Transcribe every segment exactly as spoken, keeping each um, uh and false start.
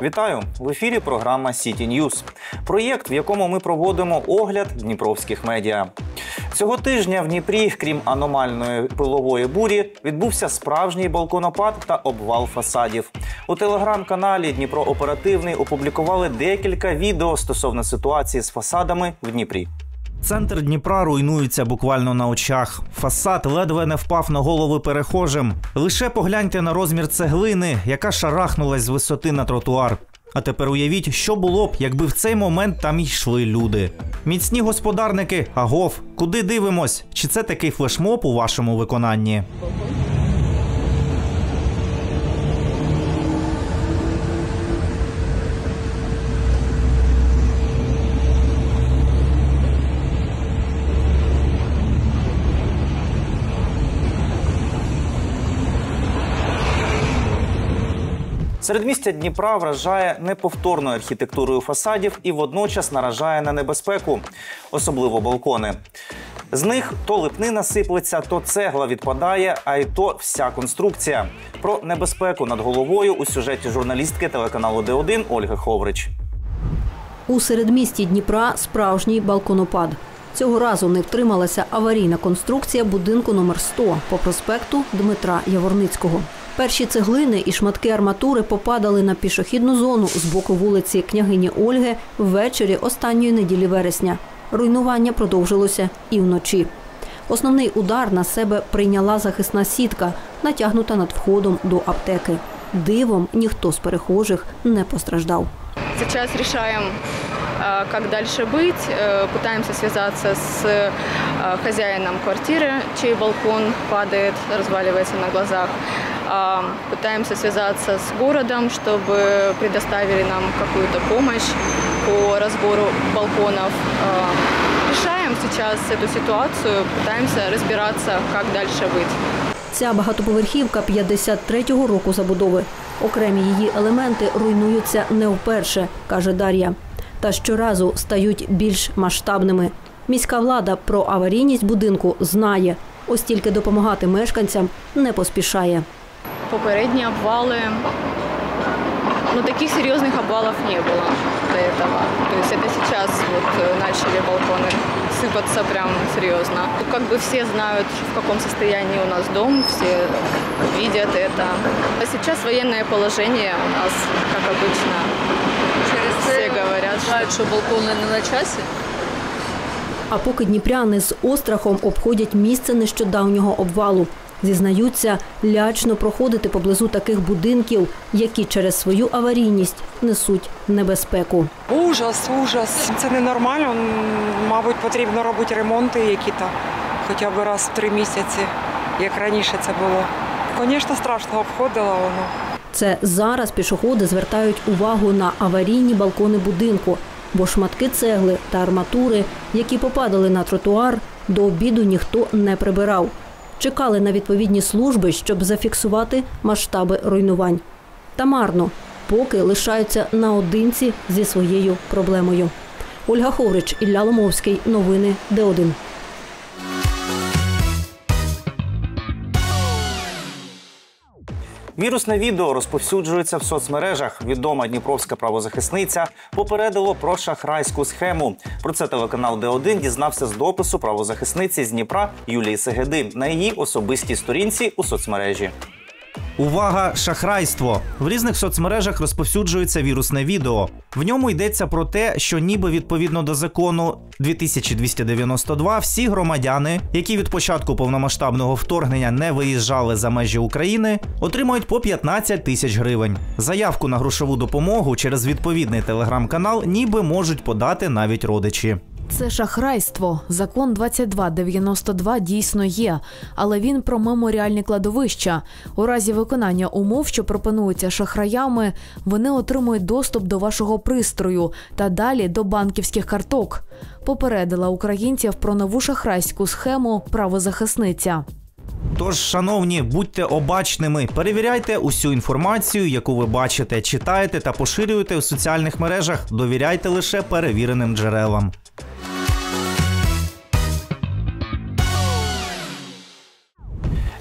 Вітаю! В ефірі програма City News. Проєкт, в якому ми проводимо огляд дніпровських медіа. Цього тижня в Дніпрі, крім аномальної пилової бурі, відбувся справжній балконопад та обвал фасадів. У телеграм-каналі «Дніпро Оперативний» опублікували декілька відео стосовно ситуації з фасадами в Дніпрі. Центр Дніпра руйнується буквально на очах. Фасад ледве не впав на голови перехожим. Лише погляньте на розмір цеглини, яка шарахнулась з висоти на тротуар. А тепер уявіть, що було б, якби в цей момент там йшли люди. Міцні господарники, агов, куди дивимось? Чи це такий флешмоб у вашому виконанні? Середмістя Дніпра вражає неповторною архітектурою фасадів і водночас наражає на небезпеку, особливо балкони. З них то липнина сиплеться, то цегла відпадає, а й то вся конструкція. Про небезпеку над головою у сюжеті журналістки телеканалу Д один Ольги Ховрич. У середмісті Дніпра справжній балконопад. Цього разу не втрималася аварійна конструкція будинку номер сто по проспекту Дмитра Яворницького. Перші цеглини і шматки арматури попадали на пішохідну зону з боку вулиці Княгині Ольги ввечері останньої неділі вересня. Руйнування продовжилося і вночі. Основний удар на себе прийняла захисна сітка, натягнута над входом до аптеки. Дивом ніхто з перехожих не постраждав. Сейчас решаем, как дальше быть. Пытаемся связаться с хозяином квартиры, чей балкон падает, разваливается на глазах. Пытаемся связаться с городом, чтобы предоставили нам какую-то помощь по разбору балконов. Решаем сейчас эту ситуацию, пытаемся разбираться, как дальше быть. Ця багатоповерхівка п'ятдесят третього року забудови. Окремі її елементи руйнуються не вперше, каже Дар'я. Та щоразу стають більш масштабними. Міська влада про аварійність будинку знає, ось тільки допомагати мешканцям не поспішає. Попередні обвали, ну таких серьезных обвалов не было до этого. То есть это сейчас вот начали балконы сыпаться прям серьезно. Как бы все знают, в каком состоянии у нас дом, все видят это. А сейчас военное положение у нас, как обычно. Через все говорят, что, что балконы не на часі. А поки дніпряни з острахом обходять місце нещодавнього обвалу. Зізнаються, лячно проходити поблизу таких будинків, які через свою аварійність несуть небезпеку. Ужас, ужас. Це ненормально. Мабуть, потрібно робити ремонти які-то хоча б раз в три місяці, як раніше це було. Звісно, страшно обходило воно. Це зараз пішоходи звертають увагу на аварійні балкони будинку, бо шматки цегли та арматури, які попадали на тротуар, до обіду ніхто не прибирав. Чекали на відповідні служби, щоб зафіксувати масштаби руйнувань. Та марно, поки лишаються наодинці зі своєю проблемою. Ольга Ховрич, Ілля Ломовський. Новини Д один. Вірусне відео розповсюджується в соцмережах. Відома дніпровська правозахисниця попередила про шахрайську схему. Про це телеканал Д один дізнався з допису правозахисниці з Дніпра Юлії Сегеди на її особистій сторінці у соцмережі. Увага! Шахрайство! В різних соцмережах розповсюджується вірусне відео. В ньому йдеться про те, що ніби відповідно до закону дві тисячі двісті дев'яносто два всі громадяни, які від початку повномасштабного вторгнення не виїжджали за межі України, отримають по п'ятнадцять тисяч гривень. Заявку на грошову допомогу через відповідний телеграм-канал ніби можуть подати навіть родичі. Це шахрайство. Закон двадцять два дев'яносто два дійсно є, але він про меморіальні кладовища. У разі виконання умов, що пропонуються шахраями, вони отримують доступ до вашого пристрою та далі до банківських карток. Попередила українців про нову шахрайську схему правозахисниця. Тож, шановні, будьте обачними, перевіряйте усю інформацію, яку ви бачите, читаєте та поширюєте у соціальних мережах, довіряйте лише перевіреним джерелам.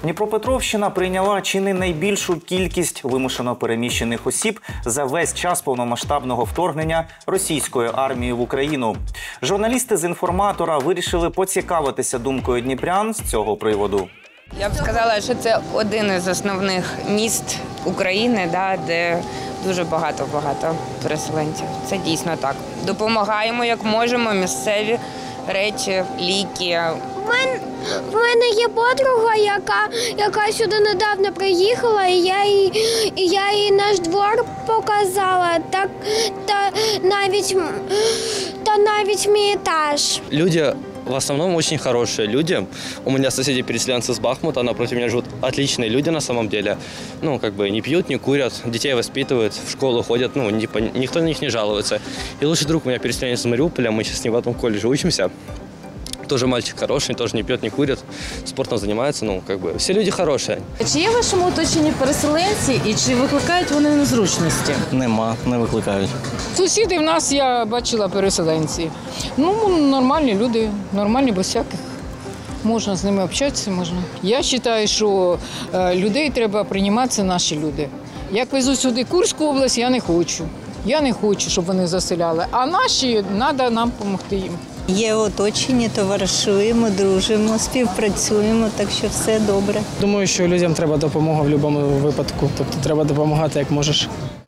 Дніпропетровщина прийняла чи не найбільшу кількість вимушено переміщених осіб за весь час повномасштабного вторгнення російської армії в Україну. Журналісти з «Інформатора» вирішили поцікавитися думкою дніпрян з цього приводу. Я б сказала, що це один із основних міст України, да, де дуже багато-багато переселенців. Це дійсно так. Допомагаємо, як можемо, місцеві речі, ліки. У мене, в мене є подруга, яка, яка сюди недавно приїхала, і я їй, і я їй наш двор показала, так, та, навіть, та навіть мій етаж. Люди в основном очень хорошие люди. У меня соседи переселенцы с Бахмута, напротив меня живут отличные люди на самом деле. Ну, как бы не пьют, не курят, детей воспитывают, в школу ходят, ну, никто на них не жалуется. И лучший друг у меня переселенец из Мариуполя, мы сейчас с ним в этом колледже учимся. Тоже мальчик хороший, тоже не пьет, не курит, спортом занимается, ну, как бы, все люди хорошие. Чи є в вашому оточенні переселенці і чи викликають вони незручності? Нема, не викликають. Сусіди в нас, я бачила, переселенці. Ну, нормальні люди, нормальні, без всяких. Можна з ними общатися, можна. Я вважаю, що людей треба приймати, це наші люди. Як везуть сюди Курську область, я не хочу. Я не хочу, щоб вони заселяли, а наші, треба нам допомогти їм. Є оточення, товаришуємо, дружимо, співпрацюємо, так що все добре. Думаю, що людям треба допомога в будь-якому випадку, тобто треба допомагати, як можеш.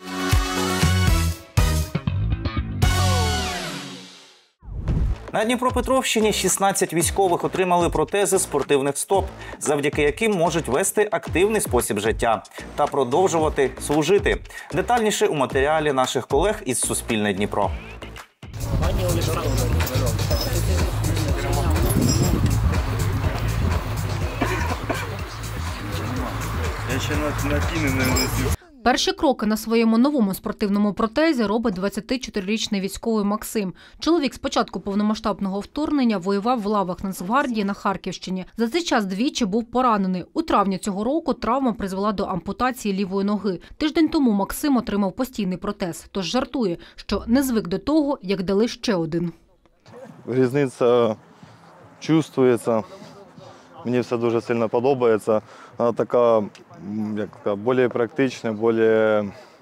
На Дніпропетровщині шістнадцять військових отримали протези спортивних стоп, завдяки яким можуть вести активний спосіб життя та продовжувати служити. Детальніше у матеріалі наших колег із «Суспільне Дніпро». Я ще на піни не носив. Перші кроки на своєму новому спортивному протезі робить двадцятичотирирічний військовий Максим. Чоловік з початку повномасштабного вторгнення воював в лавах Нацгвардії на Харківщині. За цей час двічі був поранений. У травні цього року травма призвела до ампутації лівої ноги. Тиждень тому Максим отримав постійний протез, тож жартує, що не звик до того, як дали ще один. Різниця чувствується. Мені все дуже сильно подобається. Вона така, як така, більш практична, більш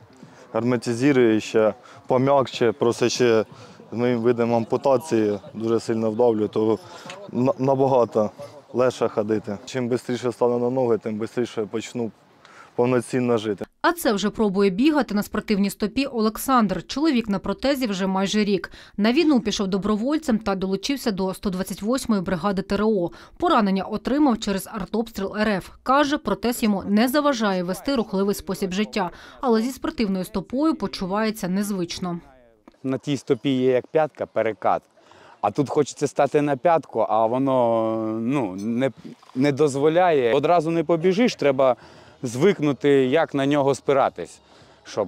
герметизуюча, пом'якше. Просто ще з моїм видом ампутації дуже сильно вдавлю, то набагато легше ходити. Чим швидше стану на ноги, тим швидше почну повноцінно жити. А це вже пробує бігати на спортивній стопі Олександр. Чоловік на протезі вже майже рік. На війну пішов добровольцем та долучився до сто двадцять восьмої бригади ТРО. Поранення отримав через артобстріл РФ. Каже, протез йому не заважає вести рухливий спосіб життя, але зі спортивною стопою почувається незвично. На тій стопі є як п'ятка, перекат. А тут хочеться стати на п'ятку, а воно ну, не, не дозволяє. Одразу не побіжиш, треба звикнути, як на нього спиратись, щоб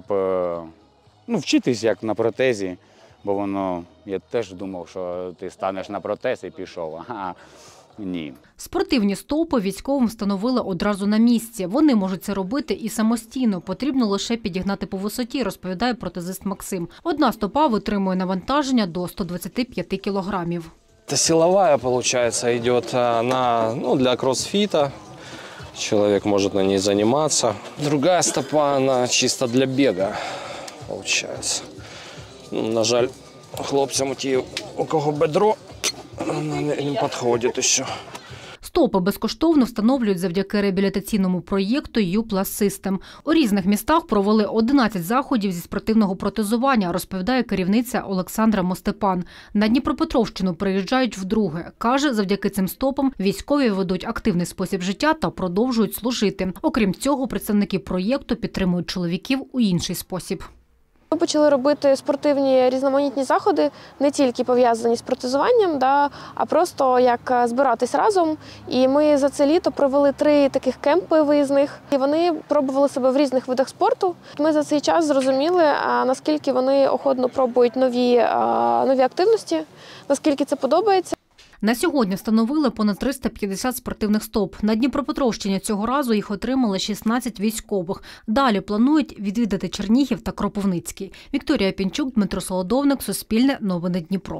ну, вчитись як на протезі, бо воно, я теж думав, що ти станеш на протез і пішов, а ні. Спортивні стопи військовим встановили одразу на місці. Вони можуть це робити і самостійно, потрібно лише підігнати по висоті, розповідає протезист Максим. Одна стопа витримує навантаження до ста двадцяти п'яти кілограмів. Це силовая, виходить, йде на, ну, для кросфіта. Человек может на ней заниматься. Другая стопа, она чисто для бега, получается. Ну, на жаль, хлопцям, у кого бедро, она не підходить ще. Стопи безкоштовно встановлюють завдяки реабілітаційному проєкту ю плас System. У різних містах провели одинадцять заходів зі спортивного протезування, розповідає керівниця Олександра Мостепан. На Дніпропетровщину приїжджають вдруге. Каже, завдяки цим стопам військові ведуть активний спосіб життя та продовжують служити. Окрім цього, представники проєкту підтримують чоловіків у інший спосіб. Ми почали робити спортивні різноманітні заходи, не тільки пов'язані з протезуванням, да, а просто як збиратись разом. І ми за це літо провели три таких кемпи виїзних. І вони пробували себе в різних видах спорту. Ми за цей час зрозуміли, наскільки вони охотно пробують нові, нові активності, наскільки це подобається. На сьогодні встановили понад триста п'ятдесят спортивних стоп. На Дніпропетровщині цього разу їх отримали шістнадцять військових. Далі планують відвідати Чернігів та Кропивницький. Вікторія Пінчук, Дмитро Солодовник, Суспільне, Новини Дніпро.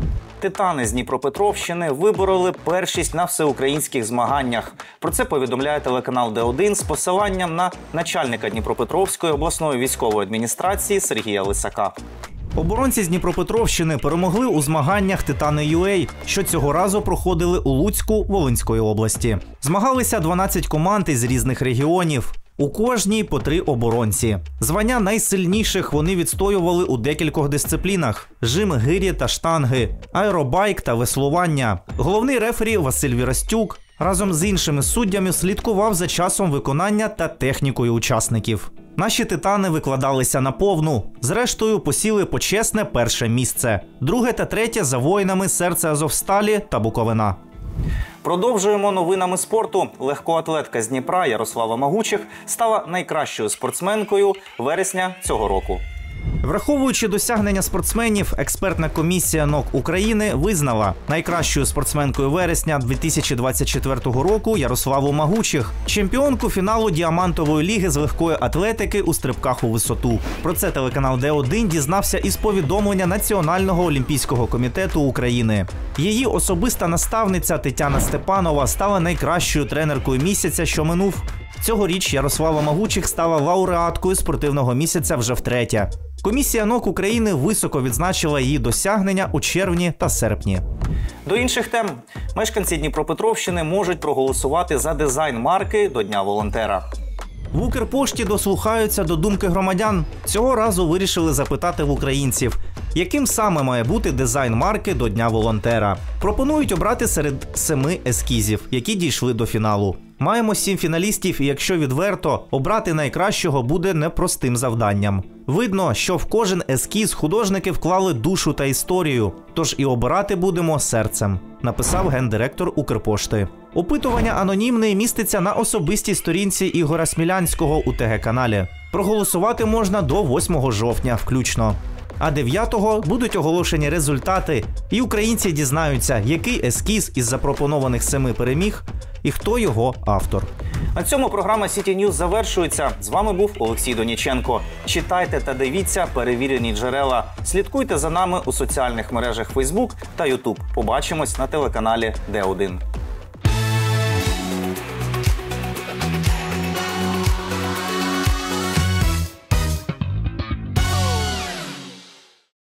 Титани з Дніпропетровщини вибороли першість на всеукраїнських змаганнях. Про це повідомляє телеканал Д один з посиланням на начальника Дніпропетровської обласної військової адміністрації Сергія Лисака. Оборонці з Дніпропетровщини перемогли у змаганнях «Титани.ю ей», що цього разу проходили у Луцьку Волинської області. Змагалися дванадцять команд із різних регіонів. У кожній по три оборонці. Звання найсильніших вони відстоювали у декількох дисциплінах – жим, гирі та штанги, аеробайк та веслування. Головний рефері Василь Вірастюк разом з іншими суддями слідкував за часом виконання та технікою учасників. Наші титани викладалися на повну. Зрештою, посіли почесне перше місце. Друге та третє за воїнами «Серце Азовсталі» та «Буковина». Продовжуємо новинами спорту. Легкоатлетка з Дніпра Ярослава Магучих стала найкращою спортсменкою вересня цього року. Враховуючи досягнення спортсменів, експертна комісія НОК України визнала найкращою спортсменкою вересня дві тисячі двадцять четвертого року Ярославу Магучих, чемпіонку фіналу Діамантової ліги з легкої атлетики у стрибках у висоту. Про це телеканал Д один дізнався із повідомлення Національного олімпійського комітету України. Її особиста наставниця Тетяна Степанова стала найкращою тренеркою місяця, що минув. Цьогоріч Ярослава Магучих стала лауреаткою спортивного місяця вже втретє. Комісія НОК України високо відзначила її досягнення у червні та серпні. До інших тем. Мешканці Дніпропетровщини можуть проголосувати за дизайн марки до Дня волонтера. В Укрпошті дослухаються до думки громадян. Цього разу вирішили запитати в українців, яким саме має бути дизайн марки до Дня волонтера. Пропонують обрати серед семи ескізів, які дійшли до фіналу. Маємо сім фіналістів, і якщо відверто, обрати найкращого буде непростим завданням. Видно, що в кожен ескіз художники вклали душу та історію, тож і обирати будемо серцем, написав гендиректор Укрпошти. Опитування анонімне міститься на особистій сторінці Ігоря Смілянського у Т Г-каналі. Проголосувати можна до восьмого жовтня включно. А дев'ятого будуть оголошені результати, і українці дізнаються, який ескіз із запропонованих семи переміг і хто його автор. На цьому програма Сіті Ньюс завершується. З вами був Олексій Доніченко. Читайте та дивіться перевірені джерела. Слідкуйте за нами у соціальних мережах Фейсбук та Ютуб. Побачимось на телеканалі Д один.